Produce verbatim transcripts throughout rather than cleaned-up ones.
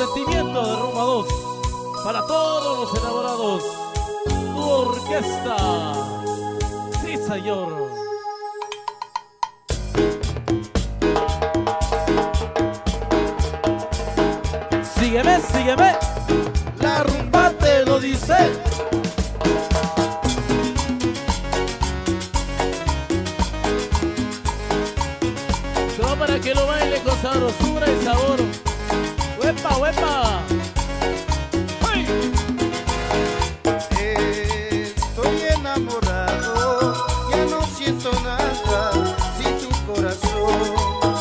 sentimiento de Rumba dos. Para todos los enamorados. Tu orquesta. Sí, señor. Sígueme, sígueme. La rumba te lo dice. Solo para que lo baile con sabrosura y sabor. ¡Huepa, huepa! ¡Hey! Estoy enamorado, ya no siento nada sin tu corazón.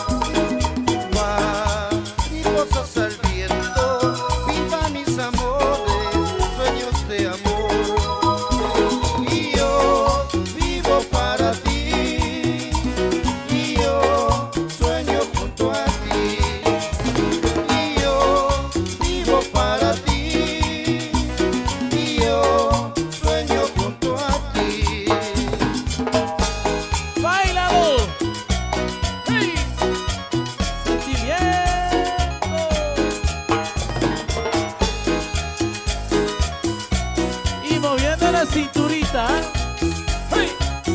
Mariposas al viento, viva mis amores, sueños de amor. Y yo vivo para ti, y yo sueño junto a ti. Y yo vivo para ti, y yo sueño junto a ti. ¡Báilalo! ¡Hey! ¡Sentimiento! Y moviendo la cinturita. ¡Hey!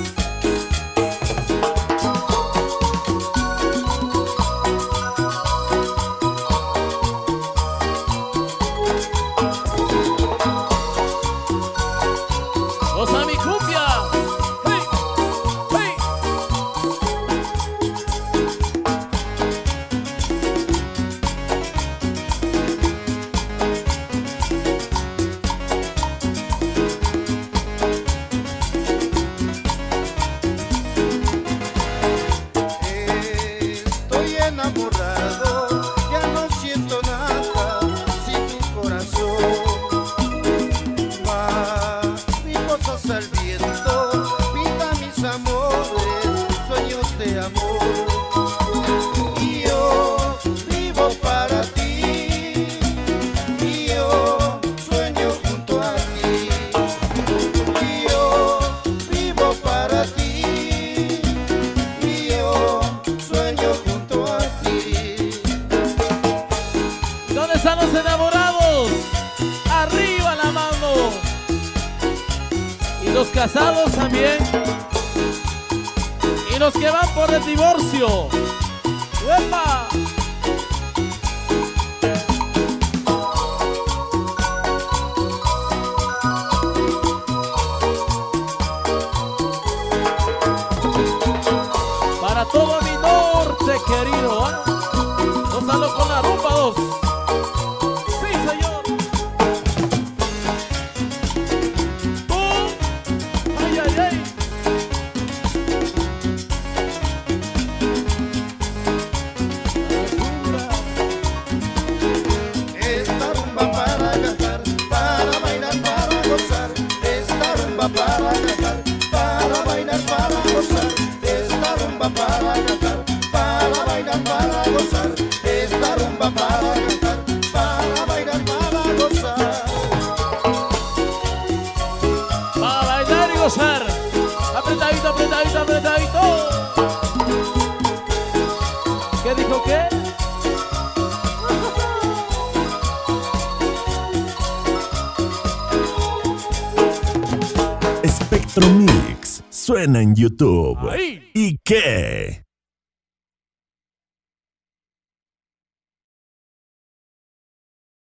¡Goza mi cumbia! ¡Hey! ¡Hey! Estoy enamorado, ya no siento nada sin tu corazón. Mariposas al viento, pinta mis amores, sueños de amor. Y yo vivo para ti, y yo sueño junto a ti. Y yo vivo para ti, y yo sueño junto a ti. ¿Dónde están los enamorados? ¡Arriba la mano! Y los casados también. Y los que van por el divorcio. ¡Uepa! Para todo mi norte querido, ¿eh? Gózalo con la rumba dos. Sí, señor. ¡Pum! ¡Ay, ay, ay! Esta rumba para cantar, para bailar, para gozar. Esta rumba para cantar, para bailar, para gozar. Esta rumba para cantar, para bailar, para gozar. Esta rumba para cantar, para bailar, para gozar. Para bailar y gozar. Apretadito, apretadito, apretadito. ¿Qué dijo qué? Spectro Mix suena en YouTube. ¡Ay! ¿Y qué?